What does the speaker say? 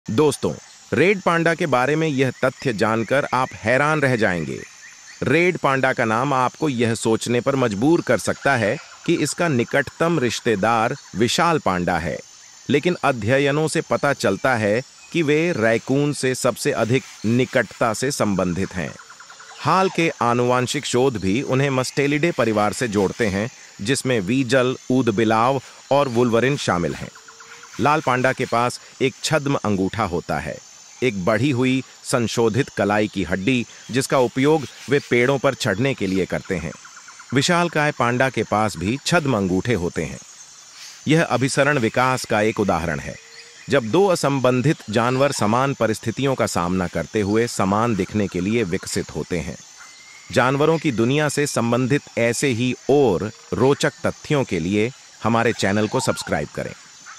दोस्तों, red panda के बारे में यह तथ्य जानकर आप हैरान रह जाएंगे। रेड पांडा का नाम आपको यह सोचने पर मजबूर कर सकता है कि इसका निकटतम रिश्तेदार विशाल पांडा है, लेकिन अध्ययनों से पता चलता है कि वे रैकून से सबसे अधिक निकटता से संबंधित हैं। हाल के आनुवांशिक शोध भी उन्हें मस्टेलिडे परिवार से जोड़ते हैं, जिसमें वीजल, ऊदबिलाव और वुल्वरिन शामिल हैं। लाल पांडा के पास एक छद्म अंगूठा होता है, एक बढ़ी हुई संशोधित कलाई की हड्डी जिसका उपयोग वे पेड़ों पर चढ़ने के लिए करते हैं। विशालकाय पांडा के पास भी छद्म अंगूठे होते हैं। यह अभिसरण विकास का एक उदाहरण है, जब दो असंबंधित जानवर समान परिस्थितियों का सामना करते हुए समान दिखने के लिए विकसित होते हैं। जानवरों की दुनिया से संबंधित ऐसे ही और रोचक तथ्यों के लिए हमारे चैनल को सब्सक्राइब करें।